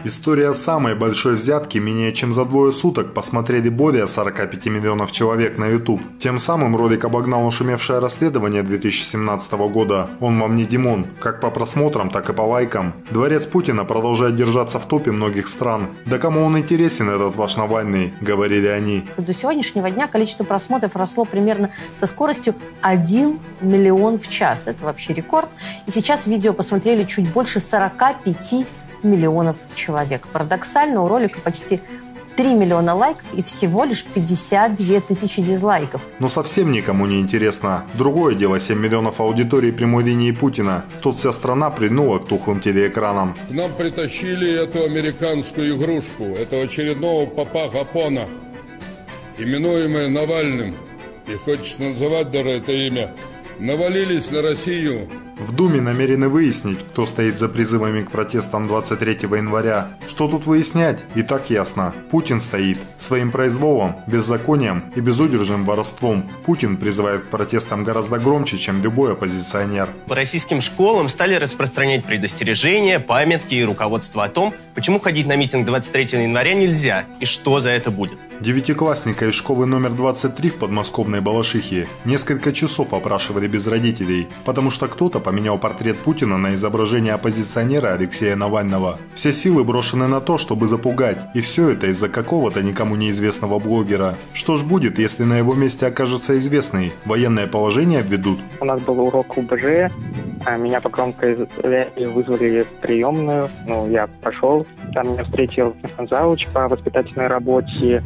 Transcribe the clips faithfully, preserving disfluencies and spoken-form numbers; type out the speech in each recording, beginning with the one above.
История самой большой взятки менее чем за двое суток посмотрели более сорока пяти миллионов человек на YouTube. Тем самым ролик обогнал нашумевшее расследование две тысячи семнадцатого года «Он вам не Димон». Как по просмотрам, так и по лайкам. Дворец Путина продолжает держаться в топе многих стран. Да кому он интересен, этот ваш Навальный, говорили они. До сегодняшнего дня количество просмотров росло примерно со скоростью один миллион в час. Это вообще рекорд. И сейчас видео посмотрели чуть больше сорока пяти миллионов человек. Парадоксально, у ролика почти три миллиона лайков и всего лишь пятьдесят две тысячи дизлайков. Но совсем никому не интересно. Другое дело семь миллионов аудитории прямой линии Путина. Тут вся страна прильнула к тухлым телеэкранам. К нам притащили эту американскую игрушку, этого очередного попа Гапона, именуемое Навальным. И хочется называть даже это имя. Навалились на Россию. В Думе намерены выяснить, кто стоит за призывами к протестам двадцать третьего января. Что тут выяснять? И так ясно. Путин стоит. Своим произволом, беззаконием и безудержным воровством. Путин призывает к протестам гораздо громче, чем любой оппозиционер. По российским школам стали распространять предостережения, памятки и руководство о том, почему ходить на митинг двадцать третьего января нельзя и что за это будет. Девятиклассника из школы номер двадцать три в подмосковной Балашихе несколько часов опрашивали без родителей, потому что кто-то поменял портрет Путина на изображение оппозиционера Алексея Навального. Все силы брошены на то, чтобы запугать, и все это из-за какого-то никому неизвестного блогера. Что ж будет, если на его месте окажется известный? Военное положение введут? У нас был урок УБЖ, меня по громкой связи вызвали в приемную, ну, я пошел, там меня встретил завуч по воспитательной работе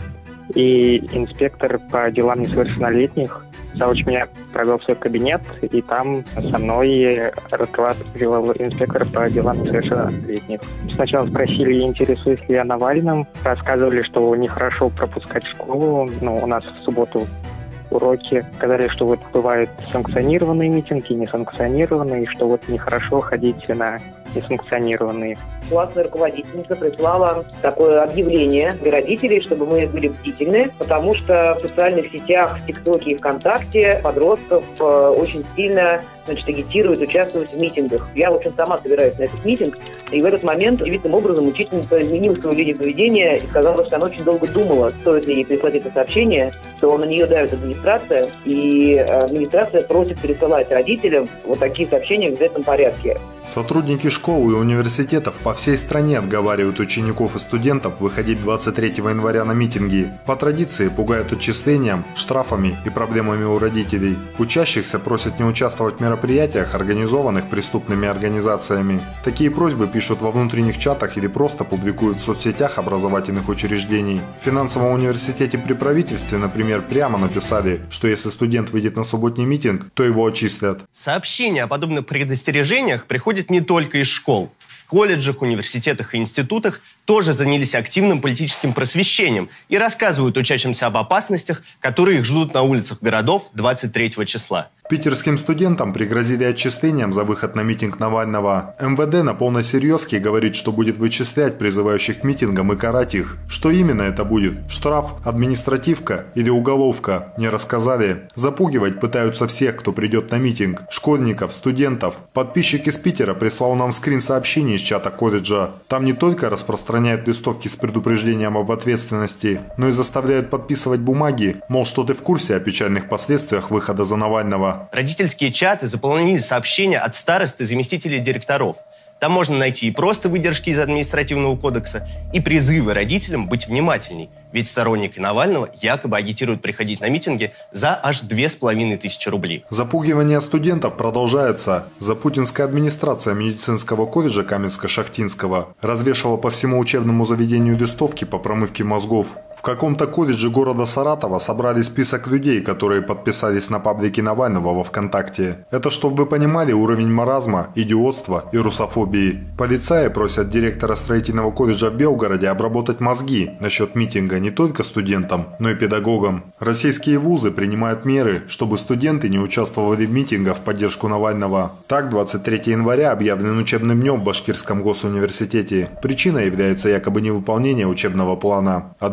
и инспектор по делам несовершеннолетних. Завуч меня провел в свой кабинет, и там со мной разговаривал инспектор по делам несовершеннолетних. Сначала спросили, интересуюсь ли я Навальным, рассказывали, что нехорошо пропускать школу, ну, у нас в субботу уроки, сказали, что вот бывают санкционированные митинги, несанкционированные, и что вот нехорошо ходить на несанкционированные. Классная руководительница прислала такое объявление для родителей, чтобы мы были бдительны, потому что в социальных сетях, в ТикТоке и ВКонтакте подростков э, очень сильно, значит, агитируют участвовать в митингах. Я, в общем, сама собираюсь на этот митинг, и в этот момент, удивительным образом, учительница изменила свою линию поведения и сказала, что она очень долго думала, стоит ли ей прислать это сообщение, что на нее давит администрация, и администрация просит пересылать родителям вот такие сообщения в обязательном порядке. Сотрудники школ и университетов по всей стране отговаривают учеников и студентов выходить двадцать третьего января на митинги. По традиции пугают отчислением, штрафами и проблемами у родителей. Учащихся просят не участвовать в мероприятиях, организованных преступными организациями. Такие просьбы пишут во внутренних чатах или просто публикуют в соцсетях образовательных учреждений. В финансовом университете при правительстве, например, прямо написали, что если студент выйдет на субботний митинг, то его отчислят. Сообщения о подобных предостережениях приходят не только из школ. В колледжах, университетах и институтах тоже занялись активным политическим просвещением и рассказывают учащимся об опасностях, которые их ждут на улицах городов двадцать третьего числа. Питерским студентам пригрозили отчислением за выход на митинг Навального. эм вэ дэ на полной серьезке говорит, что будет вычислять призывающих к митингам и карать их. Что именно это будет? Штраф, административка или уголовка? Не рассказали. Запугивать пытаются всех, кто придет на митинг. Школьников, студентов. Подписчик из Питера прислал нам скрин сообщений из чата колледжа. Там не только распространяют листовки с предупреждением об ответственности, но и заставляют подписывать бумаги, мол, что ты в курсе о печальных последствиях выхода за Навального. Родительские чаты заполнили сообщения от старост и заместителей директоров. Там можно найти и просто выдержки из административного кодекса, и призывы родителям быть внимательней. Ведь сторонники Навального якобы агитируют приходить на митинги за аж две с половиной тысячи рублей. Запугивание студентов продолжается. Запутинская администрация медицинского колледжа Каменско-Шахтинского развешивала по всему учебному заведению листовки по промывке мозгов. В каком-то колледже города Саратова собрали список людей, которые подписались на паблики Навального во ВКонтакте. Это, чтобы вы понимали, уровень маразма, идиотства и русофобии. Полицаи просят директора строительного колледжа в Белгороде обработать мозги насчет митинга не только студентам, но и педагогам. Российские вузы принимают меры, чтобы студенты не участвовали в митингах в поддержку Навального. Так, двадцать третьего января объявлен учебным днем в Башкирском госуниверситете. Причиной является якобы невыполнение учебного плана. Администрация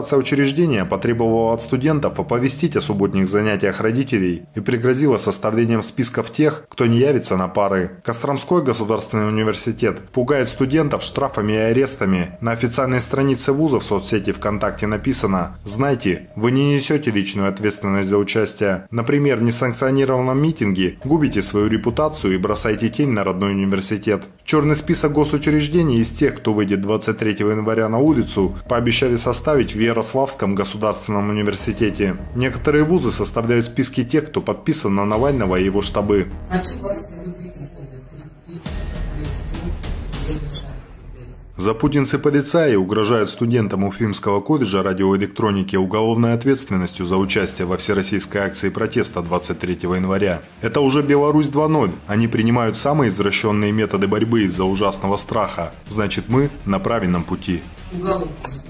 Администрация учреждения потребовала от студентов оповестить о субботних занятиях родителей и пригрозила составлением списков тех, кто не явится на пары. Костромской государственный университет пугает студентов штрафами и арестами. На официальной странице вуза в соцсети ВКонтакте написано: «Знайте, вы не несете личную ответственность за участие. Например, в несанкционированном митинге губите свою репутацию и бросаете тень на родной университет». Черный список госучреждений из тех, кто выйдет двадцать третьего января на улицу, пообещали составить в Ярославском государственном университете. Некоторые вузы составляют списки тех, кто подписан на Навального и его штабы. Хочу вас предупредить, Запутинцы полицаи угрожают студентам Уфимского колледжа радиоэлектроники уголовной ответственностью за участие во всероссийской акции протеста двадцать третьего января. Это уже Беларусь два ноль. Они принимают самые извращенные методы борьбы из-за ужасного страха. Значит, мы на правильном пути. Уголовно.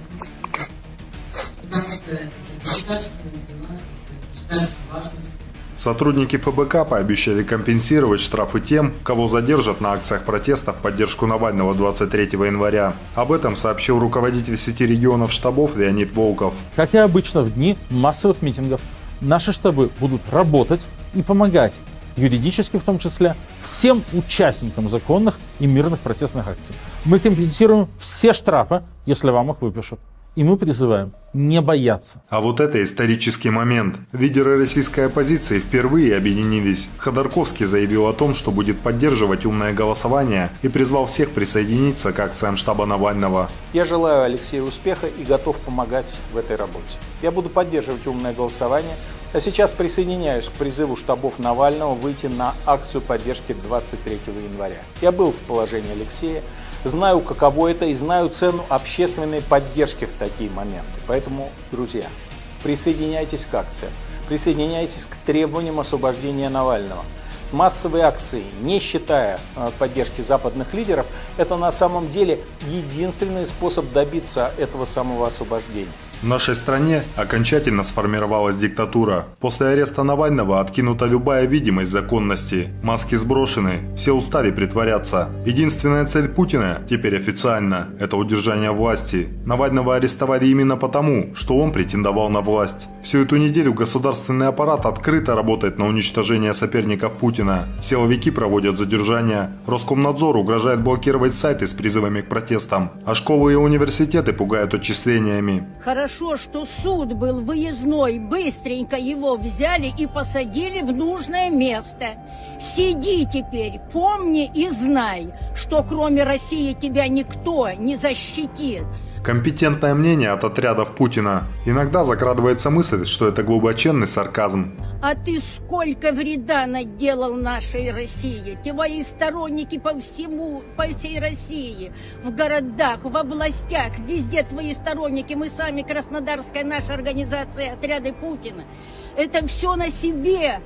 Потому что это государственные дела, это государственная важность. Сотрудники эф бэ ка пообещали компенсировать штрафы тем, кого задержат на акциях протеста в поддержку Навального двадцать третьего января. Об этом сообщил руководитель сети регионов штабов Леонид Волков. Как и обычно в дни массовых митингов, наши штабы будут работать и помогать, юридически в том числе, всем участникам законных и мирных протестных акций. Мы компенсируем все штрафы, если вам их выпишут. И мы призываем не бояться. А вот это исторический момент. Лидеры российской оппозиции впервые объединились. Ходорковский заявил о том, что будет поддерживать умное голосование и призвал всех присоединиться к акциям штаба Навального. Я желаю Алексею успеха и готов помогать в этой работе. Я буду поддерживать умное голосование. А сейчас присоединяюсь к призыву штабов Навального выйти на акцию поддержки двадцать третьего января. Я был в положении Алексея. Знаю, каково это, и знаю цену общественной поддержки в такие моменты. Поэтому, друзья, присоединяйтесь к акциям, присоединяйтесь к требованиям освобождения Навального. Массовые акции, не считая поддержки западных лидеров, это на самом деле единственный способ добиться этого самого освобождения. В нашей стране окончательно сформировалась диктатура. После ареста Навального откинута любая видимость законности. Маски сброшены, все устали притворяться. Единственная цель Путина, теперь официально, это удержание власти. Навального арестовали именно потому, что он претендовал на власть. Всю эту неделю государственный аппарат открыто работает на уничтожение соперников Путина. Силовики проводят задержания. Роскомнадзор угрожает блокировать сайты с призывами к протестам. А школы и университеты пугают отчислениями. Хорошо, что суд был выездной, быстренько его взяли и посадили в нужное место. Сиди теперь, помни и знай, что кроме России тебя никто не защитит. Компетентное мнение от отрядов Путина. Иногда закрадывается мысль, что это глубоченный сарказм. А ты сколько вреда наделал нашей России? Твои сторонники по всему, по всей России, в городах, в областях, везде твои сторонники. Мы сами, Краснодарская наша организация, отряды Путина. Это все на себе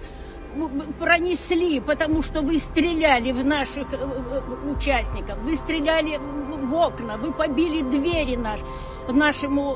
пронесли, потому что вы стреляли в наших участников, вы стреляли в окна, вы побили двери наши, нашему,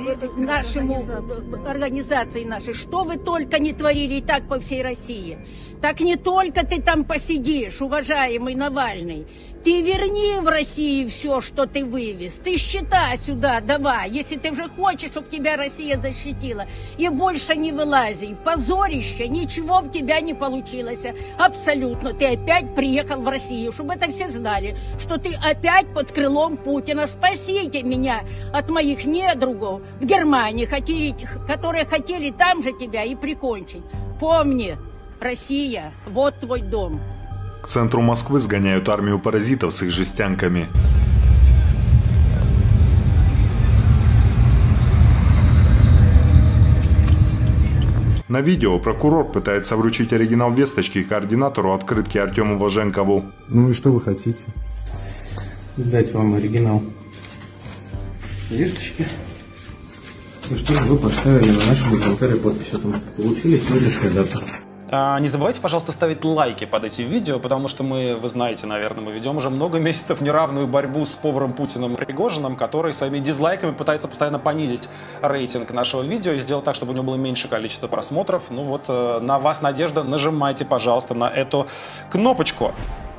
нашему организации нашей. Что вы только не творили и так по всей России. Так не только ты там посидишь, уважаемый Навальный. Ты верни в России все, что ты вывез. Ты счета сюда давай, если ты уже хочешь, чтобы тебя Россия защитила. И больше не вылази. Позорище, ничего в тебя не получилось. Абсолютно. Ты опять приехал в Россию, чтобы это все знали, что ты опять под крылом Путина. Спасите меня от моих недругов в Германии, которые хотели там же тебя и прикончить. Помни, Россия, вот твой дом. К центру Москвы сгоняют армию паразитов с их жестянками. На видео прокурор пытается вручить оригинал весточки координатору открытки Артему Важенкову. Ну и что вы хотите? Дать вам оригинал весточки. И чтобы вы поставили на нашей бухгалтерии подпись о том, что получили сегодняшняя дата. Не забывайте, пожалуйста, ставить лайки под этим видео, потому что мы, вы знаете, наверное, мы ведем уже много месяцев неравную борьбу с поваром Путиным Пригожиным, который своими дизлайками пытается постоянно понизить рейтинг нашего видео и сделать так, чтобы у него было меньше количество просмотров. Ну вот, на вас надежда, нажимайте, пожалуйста, на эту кнопочку.